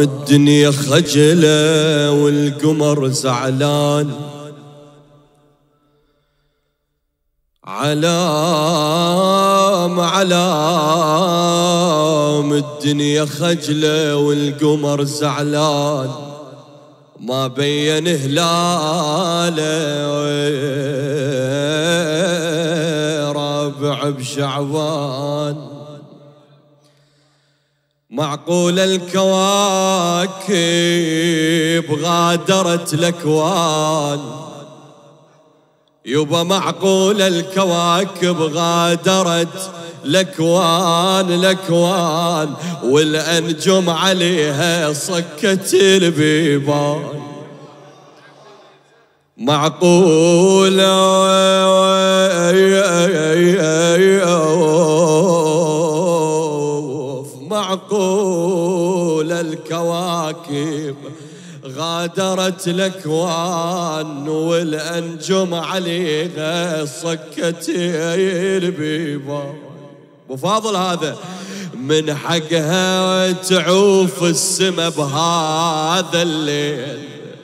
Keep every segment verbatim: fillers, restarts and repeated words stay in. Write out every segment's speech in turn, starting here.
الدنيا خجلة والقمر زعلان، علام علام الدنيا خجلة والقمر زعلان، ما بين هلاله رابع بشعبان. معقول الكواكب غادرت الأكوان، يبا معقول الكواكب غادرت الأكوان الأكوان، والأنجم عليها صكت البيبان. معقول معقول الكواكب غادرت الأكوان، والأنجم عليها صكت البيبان. أبو فاضل هذا من حقها تعوف السما بهذا الليل،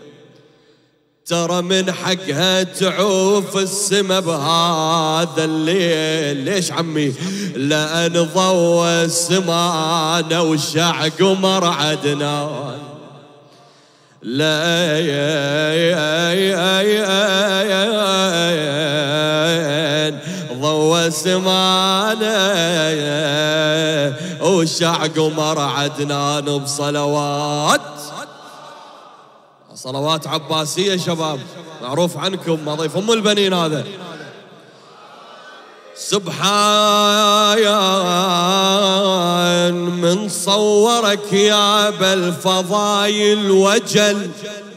ترى من حقها تعوف السما بهذا الليل. ليش عمي؟ لأن ضوى سمانا وشع قمر عدنان، لا يا يا يا يا ضوى سمانا وشع قمر عدنان بصلوات صلوات عباسية. شباب معروف عنكم ما ضيف أم البنين هذا. سبحان من صورك يا بالفضايل وجل،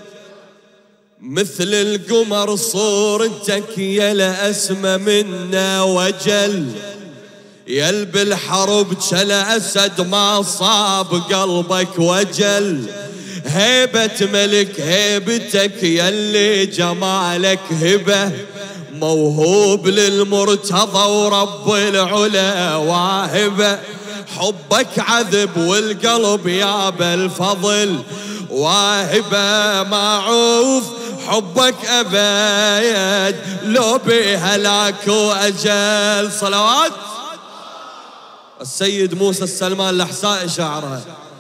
مثل القمر صورتك يا لأسمى منا وجل، يل بالحرب شلا أسد ما صاب قلبك وجل، هيبة ملك هيبتك يلي جمالك هبة، موهوب للمرتضى ورب العلا واهبة، حبك عذب والقلب يا بالفضل واهبة، معوف حبك أبيد لو بهلاك وأجل. صلوات السيد موسى السلمان الأحسائي شاعرها.